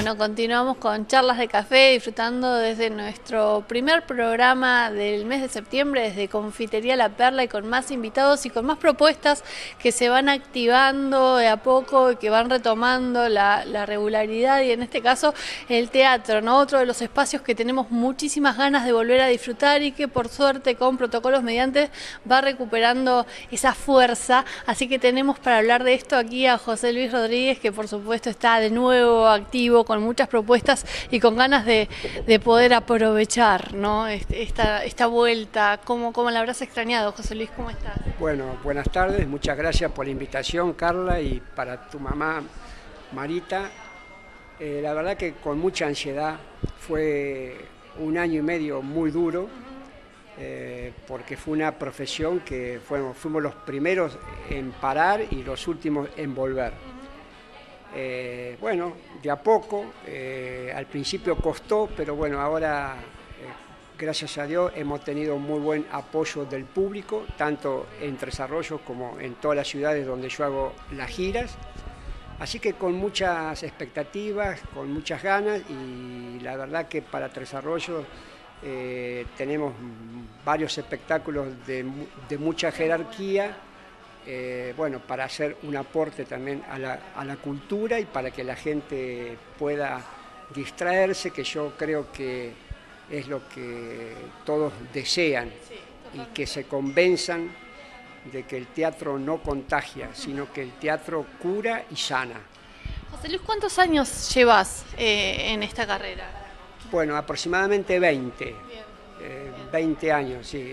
Bueno, continuamos con charlas de café, disfrutando desde nuestro primer programa del mes de septiembre, desde Confitería La Perla, y con más invitados y con más propuestas que se van activando de a poco y que van retomando la regularidad, y en este caso el teatro, ¿no? Otro de los espacios que tenemos muchísimas ganas de volver a disfrutar y que por suerte con protocolos mediante va recuperando esa fuerza. Así que tenemos para hablar de esto aquí a José Luis Rodríguez, que por supuesto está de nuevo activo, con muchas propuestas y con ganas de poder aprovechar, ¿no? esta vuelta. ¿Cómo la habrás extrañado, José Luis? ¿Cómo estás? Bueno, buenas tardes, muchas gracias por la invitación, Carla, y para tu mamá, Marita. La verdad que con mucha ansiedad, fue un año y medio muy duro, porque fue una profesión que fuimos los primeros en parar y los últimos en volver. Bueno, de a poco, al principio costó, pero bueno, ahora, gracias a Dios, hemos tenido muy buen apoyo del público, tanto en Tres Arroyos como en todas las ciudades donde yo hago las giras. Así que con muchas expectativas, con muchas ganas, y la verdad que para Tres Arroyos tenemos varios espectáculos de mucha jerarquía. Bueno, para hacer un aporte también a la cultura y para que la gente pueda distraerse, que yo creo que es lo que todos desean, y que se convenzan de que el teatro no contagia, sino que el teatro cura y sana. José Luis, ¿cuántos años llevas en esta carrera? Bueno, aproximadamente 20, 20 años, sí.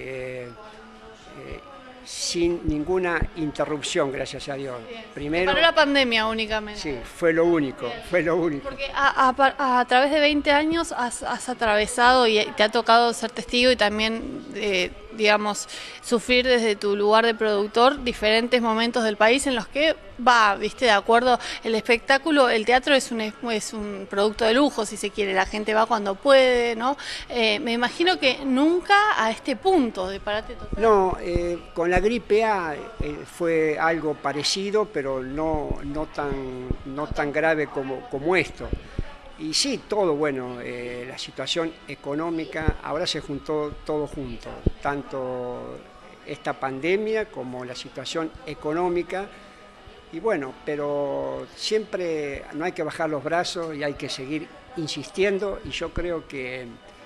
Sin ninguna interrupción, gracias a Dios. Primero, paró la pandemia únicamente. Sí, fue lo único, fue lo único. Porque a través de 20 años has atravesado y te ha tocado ser testigo y también, digamos, sufrir desde tu lugar de productor diferentes momentos del país en los que viste, de acuerdo, el espectáculo, el teatro es un producto de lujo, si se quiere, la gente va cuando puede, ¿no? Me imagino que nunca a este punto de parate total. No, con la gripe A fue algo parecido, pero no tan grave como esto. Y sí, todo bueno, la situación económica, ahora se juntó todo junto, tanto esta pandemia como la situación económica. Y bueno, pero siempre no hay que bajar los brazos y hay que seguir insistiendo, y yo creo que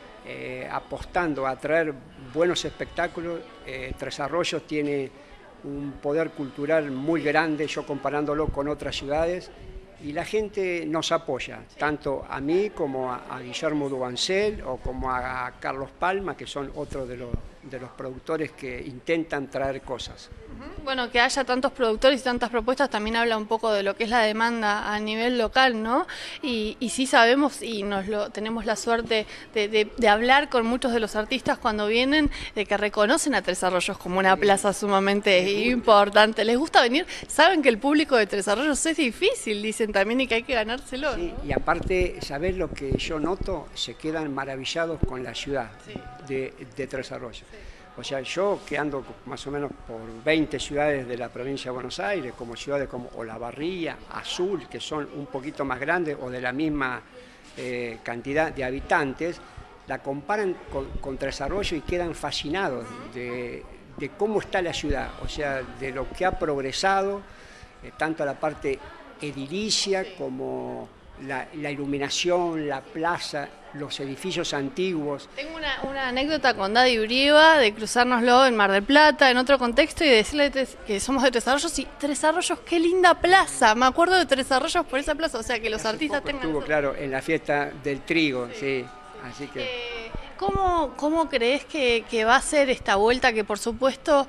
apostando a traer buenos espectáculos, Tres Arroyos tiene un poder cultural muy grande, yo comparándolo con otras ciudades, y la gente nos apoya, tanto a mí como a Guillermo Dubancel o como a Carlos Palma, que son otros de los productores que intentan traer cosas. Bueno, que haya tantos productores y tantas propuestas también habla un poco de lo que es la demanda a nivel local, ¿no? Y sí sabemos, y tenemos la suerte de hablar con muchos de los artistas cuando vienen, de que reconocen a Tres Arroyos como una plaza sumamente importante. ¿Les gusta venir? Saben que el público de Tres Arroyos es difícil, dicen también, y que hay que ganárselo, sí, ¿no? Y aparte, ¿sabés lo que yo noto? Se quedan maravillados con la ciudad, sí, de Tres Arroyos. Sí. O sea, yo que ando más o menos por 20 ciudades de la provincia de Buenos Aires, como ciudades como Olavarría, Azul, que son un poquito más grandes o de la misma cantidad de habitantes, la comparan con Tres Arroyos y quedan fascinados de cómo está la ciudad, o sea, de lo que ha progresado, tanto la parte edilicia como la iluminación, la plaza, los edificios antiguos. Tengo una anécdota con Daddy Urieva de cruzárnoslo en Mar del Plata, en otro contexto, y decirle que somos de Tres Arroyos, y Tres Arroyos, qué linda plaza, me acuerdo de Tres Arroyos por esa plaza, o sea que los artistas tengan... Estuvo, claro, en la fiesta del trigo, sí. Así que... ¿Cómo crees que va a ser esta vuelta que por supuesto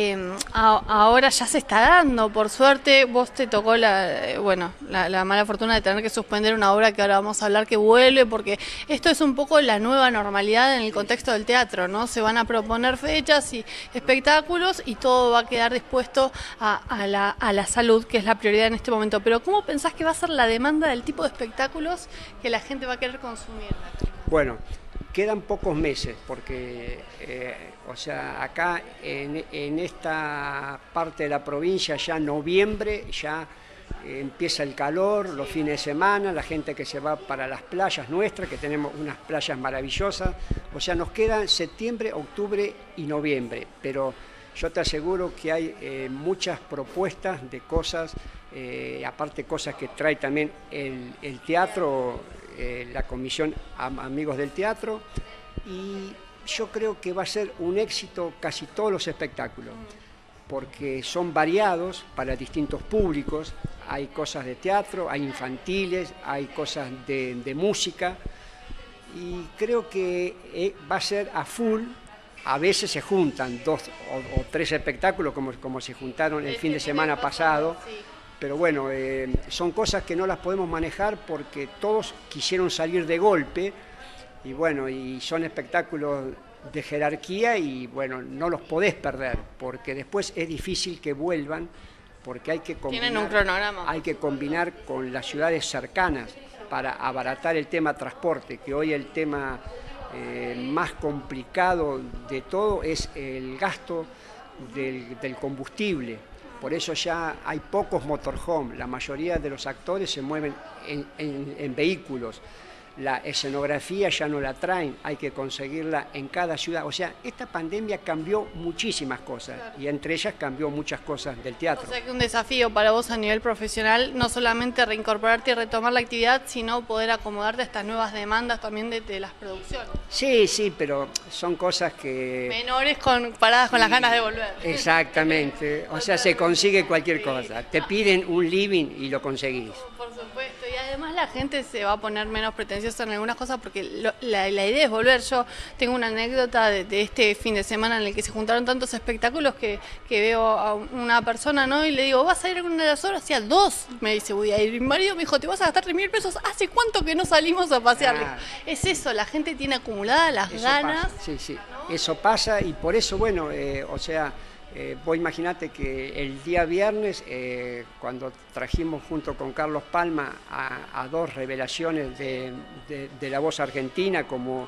ahora ya se está dando? Por suerte vos te tocó la mala fortuna de tener que suspender una obra que ahora vamos a hablar, que vuelve, porque esto es un poco la nueva normalidad en el contexto del teatro, ¿no? Se van a proponer fechas y espectáculos y todo va a quedar dispuesto a la salud, que es la prioridad en este momento. Pero ¿cómo pensás que va a ser la demanda del tipo de espectáculos que la gente va a querer consumir? Bueno, quedan pocos meses porque, o sea, acá en esta parte de la provincia ya noviembre ya empieza el calor, los fines de semana, la gente que se va para las playas nuestras, que tenemos unas playas maravillosas. O sea, nos quedan septiembre, octubre y noviembre, pero yo te aseguro que hay muchas propuestas de cosas, aparte cosas que trae también el teatro, la Comisión Amigos del Teatro, y yo creo que va a ser un éxito casi todos los espectáculos, porque son variados para distintos públicos. Hay cosas de teatro, hay infantiles, hay cosas de música, y creo que va a ser a full. A veces se juntan 2 o 3 espectáculos, como se juntaron el fin de semana pasado, pero bueno, son cosas que no las podemos manejar porque todos quisieron salir de golpe, y bueno, y son espectáculos de jerarquía y bueno, no los podés perder, porque después es difícil que vuelvan, porque hay que combinar, tienen un cronograma. Hay que combinar con las ciudades cercanas para abaratar el tema transporte, que hoy el tema más complicado de todo es el gasto del combustible. Por eso ya hay pocos motorhome, la mayoría de los actores se mueven en vehículos. La escenografía ya no la traen, hay que conseguirla en cada ciudad. O sea, esta pandemia cambió muchísimas cosas, y entre ellas cambió muchas cosas del teatro. O sea que un desafío para vos a nivel profesional, no solamente reincorporarte y retomar la actividad, sino poder acomodarte a estas nuevas demandas también de las producciones. Sí, sí, pero son cosas que... menores comparadas con las ganas de volver. Exactamente, o sea, se consigue cualquier cosa. Te piden un living y lo conseguís. Por supuesto, y además la gente se va a poner menos pretenciosa en algunas cosas porque la idea es volver. Yo tengo una anécdota de este fin de semana en el que se juntaron tantos espectáculos que veo a una persona, ¿no? Y le digo, ¿vas a ir a alguna de las obras? Hacía 2, me dice, voy a ir. Mi marido me dijo, ¿te vas a gastar 3.000 pesos? ¿Hace cuánto que no salimos a pasear? Ah. Es eso, la gente tiene acumuladas las ganas. Pasa. Sí, sí, ¿no? Eso pasa, y por eso, bueno, o sea... vos imaginate que el día viernes, cuando trajimos junto con Carlos Palma a 2 revelaciones de la voz argentina, como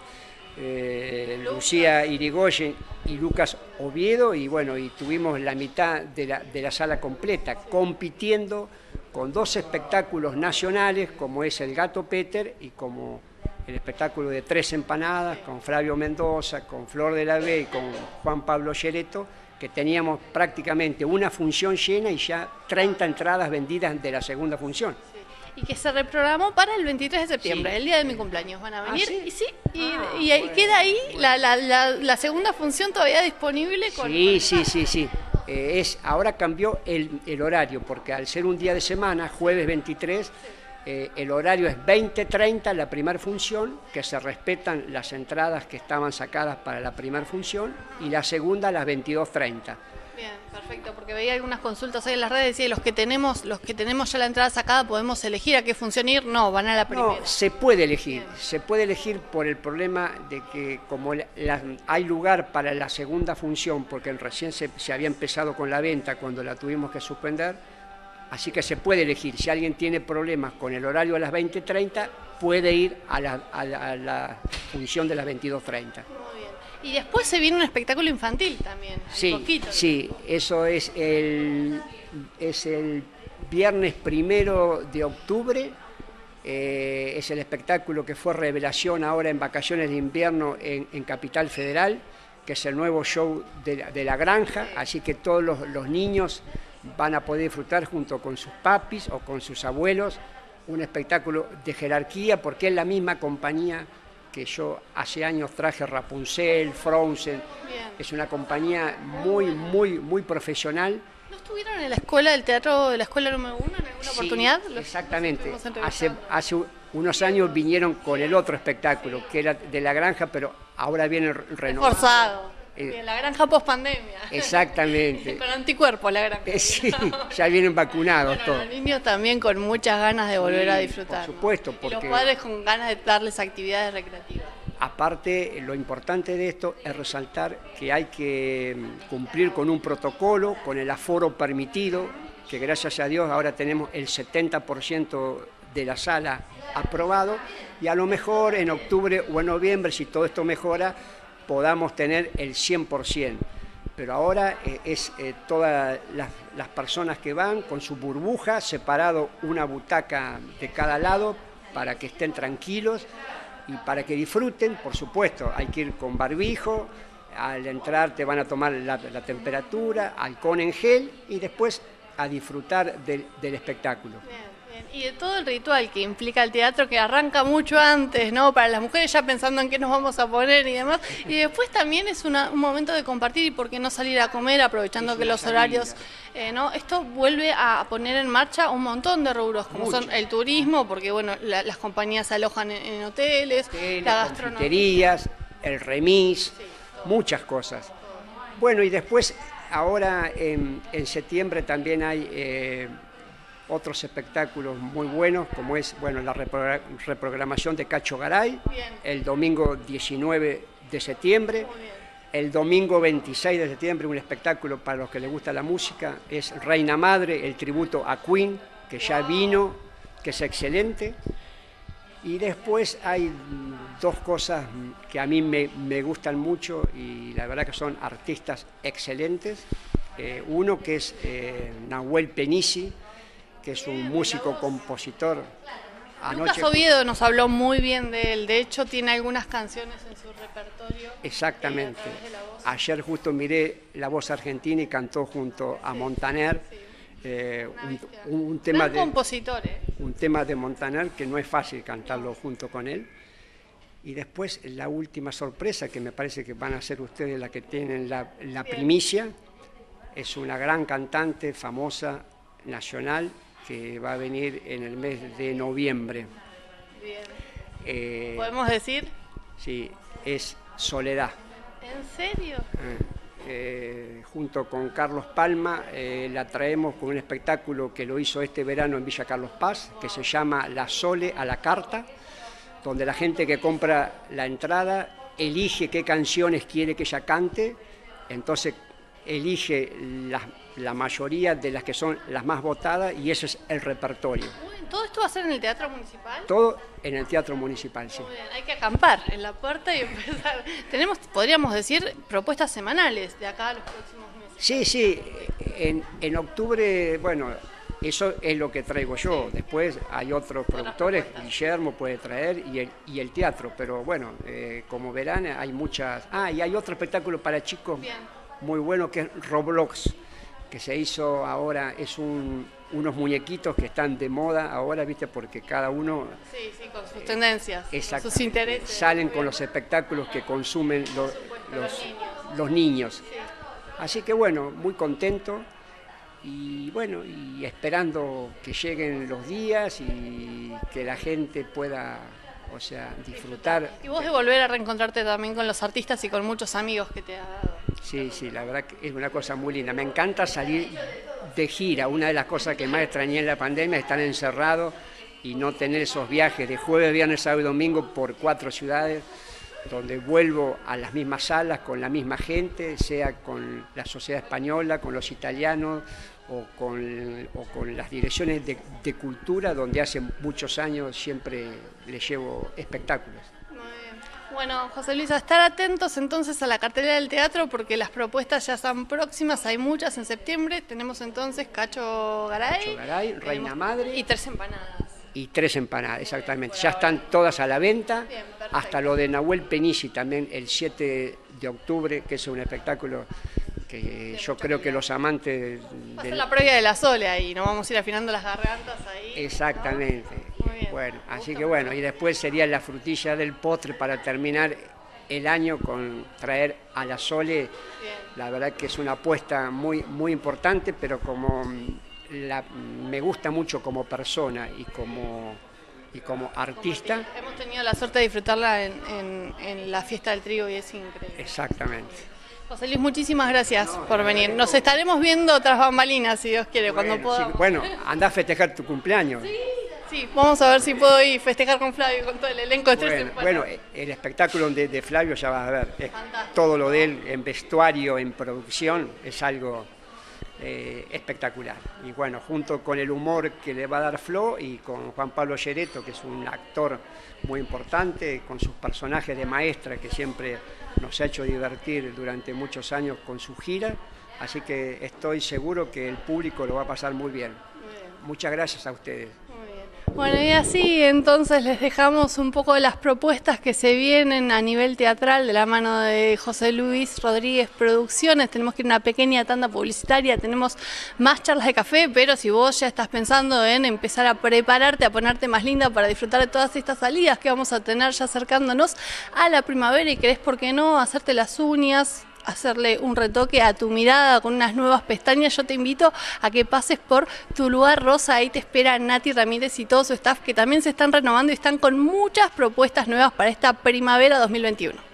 Lucía Irigoyen y Lucas Oviedo, y bueno, y tuvimos la mitad de la sala completa, compitiendo con 2 espectáculos nacionales, como es El Gato Peter y como el espectáculo de 3 empanadas, con Flavio Mendoza, con Flor de la B y con Juan Pablo Llereto, que teníamos prácticamente una función llena y ya 30 entradas vendidas de la segunda función. Sí. Y que se reprogramó para el 23 de septiembre, sí. El día de mi cumpleaños van a venir. ¿Sí? Y sí, y bueno. queda ahí la segunda función todavía disponible. Sí. Ahora cambió el horario, porque al ser un día de semana, jueves 23, el horario es 20:30 la primera función, que se respetan las entradas que estaban sacadas para la primera función, y la segunda a las 22:30. Bien, perfecto, porque veía algunas consultas ahí en las redes, decía, los que tenemos ya la entrada sacada, ¿podemos elegir a qué función ir? No, van a la primera. No, se puede elegir por el problema de que como hay lugar para la segunda función, porque recién se había empezado con la venta cuando la tuvimos que suspender. Así que se puede elegir. Si alguien tiene problemas con el horario a las 20:30, puede ir a la función de las 22:30. Muy bien. Y después se viene un espectáculo infantil también. Sí, eso es el viernes 1 de octubre. Es el espectáculo que fue revelación ahora en vacaciones de invierno en Capital Federal, que es el nuevo show de La Granja. Así que todos los niños van a poder disfrutar junto con sus papis o con sus abuelos un espectáculo de jerarquía, porque es la misma compañía que yo hace años traje Rapunzel, Frozen. Bien. Es una compañía muy profesional. ¿No estuvieron en la escuela del teatro de la escuela número 1 en alguna oportunidad? Exactamente. Hace unos años vinieron con el otro espectáculo, que era de La Granja, pero ahora viene renovado. Reforzado. La granja post-pandemia. Exactamente. Con anticuerpos la granja. Sí, ya vienen vacunados todos. Los niños también con muchas ganas de volver a disfrutar. Por supuesto. Y los padres con ganas de darles actividades recreativas. Aparte, lo importante de esto es resaltar que hay que cumplir con un protocolo, con el aforo permitido, que gracias a Dios ahora tenemos el 70% de la sala aprobado, y a lo mejor en octubre o en noviembre, si todo esto mejora, podamos tener el 100%. pero ahora es todas las personas que van con su burbuja, separado una butaca de cada lado para que estén tranquilos y para que disfruten. Por supuesto, hay que ir con barbijo, al entrar te van a tomar la temperatura, alcohol en gel y después a disfrutar del espectáculo. Bien. Y de todo el ritual que implica el teatro, que arranca mucho antes, ¿no? Para las mujeres ya pensando en qué nos vamos a poner y demás. Y después también es un momento de compartir y por qué no salir a comer, aprovechando que los horarios, ¿no? Esto vuelve a poner en marcha un montón de rubros, como son el turismo, porque bueno, las compañías se alojan en hoteles, la gastronomía, confiterías, el remis, muchas cosas. Bueno, y después, ahora en septiembre también hay otros espectáculos muy buenos, como es la reprogramación de Cacho Garay, el domingo 19 de septiembre, el domingo 26 de septiembre, un espectáculo para los que les gusta la música, es Reina Madre, el tributo a Queen, que ya vino, que es excelente. Y después hay dos cosas que a mí me gustan mucho y la verdad que son artistas excelentes. Uno que es Nahuel Penisi, que es un músico, compositor. Lucas Oviedo nos habló muy bien de él, de hecho tiene algunas canciones en su repertorio. Exactamente. Ayer justo miré La Voz Argentina y cantó junto a Montaner. Un tema un tema de Montaner que no es fácil cantarlo junto con él. Y después la última sorpresa, que me parece que van a ser ustedes las que tienen la primicia, es una gran cantante famosa nacional que va a venir en el mes de noviembre. Bien. ¿Podemos decir? Sí, es Soledad. ¿En serio? Junto con Carlos Palma la traemos con un espectáculo que lo hizo este verano en Villa Carlos Paz, que se llama La Sole a la carta, donde la gente que compra la entrada elige qué canciones quiere que ella cante, entonces elige la mayoría de las que son las más votadas y ese es el repertorio. ¿Todo esto va a ser en el Teatro Municipal? Todo en el Teatro Municipal, sí. Muy bien, hay que acampar en la puerta y empezar. Tenemos, podríamos decir, propuestas semanales de acá a los próximos meses. Sí, en octubre, bueno, eso es lo que traigo yo. Después hay otros productores, Guillermo puede traer y el teatro, pero bueno, como verán hay muchas. Y hay otro espectáculo para chicos muy bueno que es Roblox, que se hizo ahora, es unos muñequitos que están de moda ahora, ¿viste? Porque cada uno... Sí, con sus tendencias, con sus intereses. Salen con los espectáculos que consumen los niños. Sí. Así que bueno, muy contento y bueno, y esperando que lleguen los días y que la gente pueda, disfrutar. Y vos de volver a reencontrarte también con los artistas y con muchos amigos que te ha dado. Sí, la verdad que es una cosa muy linda. Me encanta salir de gira. Una de las cosas que más extrañé en la pandemia es estar encerrado y no tener esos viajes de jueves, viernes, sábado y domingo por 4 ciudades, donde vuelvo a las mismas salas, con la misma gente, sea con la sociedad española, con los italianos o con las direcciones de cultura, donde hace muchos años siempre les llevo espectáculos. Bueno, José Luis, a estar atentos entonces a la cartelera del teatro porque las propuestas ya están próximas, hay muchas en septiembre. Tenemos entonces Cacho Garay, Reina Madre y 3 empanadas. Y 3 empanadas, exactamente. Ya están todas a la venta, hasta lo de Nahuel Penisi también el 7 de octubre, que es un espectáculo que yo creo que los amantes... Va a ser la previa de la Sole ahí, nos vamos a ir afinando las gargantas ahí. Exactamente. ¿No? Bueno, así que bueno, y después sería la frutilla del postre para terminar el año con traer a la Sole. La verdad que es una apuesta muy, muy importante, pero como me gusta mucho como persona y como artista. Hemos tenido la suerte de disfrutarla en la fiesta del trigo y es increíble. Exactamente. José Luis, muchísimas gracias por venir. Nos estaremos viendo tras bambalinas, si Dios quiere, cuando podamos. Sí, bueno, andá a festejar tu cumpleaños. Sí, vamos a ver si puedo ir festejar con Flavio y con todo el elenco de 3 empanadas. Bueno, el espectáculo de Flavio ya vas a ver. Todo lo de él en vestuario, en producción, es algo espectacular. Y bueno, junto con el humor que le va a dar Flo y con Juan Pablo Llereto, que es un actor muy importante, con sus personajes de maestra que siempre nos ha hecho divertir durante muchos años con su gira, así que estoy seguro que el público lo va a pasar muy bien. Muchas gracias a ustedes. Bueno, y así entonces les dejamos un poco de las propuestas que se vienen a nivel teatral de la mano de José Luis Rodríguez Producciones. Tenemos que ir a una pequeña tanda publicitaria, tenemos más charlas de café, pero si vos ya estás pensando en empezar a prepararte, a ponerte más linda para disfrutar de todas estas salidas que vamos a tener ya acercándonos a la primavera y querés, ¿por qué no?, hacerte las uñas, hacerle un retoque a tu mirada con unas nuevas pestañas, yo te invito a que pases por Tu Lugar Rosa. Ahí te espera Nati Ramírez y todo su staff, que también se están renovando y están con muchas propuestas nuevas para esta primavera 2021.